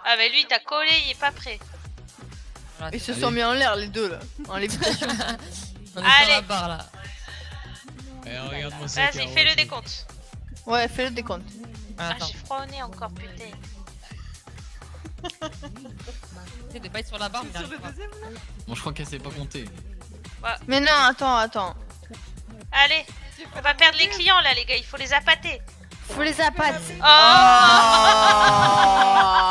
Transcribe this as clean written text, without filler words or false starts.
Ah bah lui il t'a collé, il est pas prêt. Voilà, Ils se c'est sont mis en l'air les deux là. En lévitation. on est sur Allez. la barre là. Eh, regarde-moi ça. Vas-y, fais le décompte. Ouais, fais le décompte. Ah, Attends, j'ai froid au nez encore, putain. j'essaie de pas être sur la barre, mais Sur j'arrive le pas. deuxième là. Bon, je crois qu'elle sait pas compter. Mais non, attends. Allez, on va perdre les clients là les gars, il faut les appâter. Faut les appâter. Oh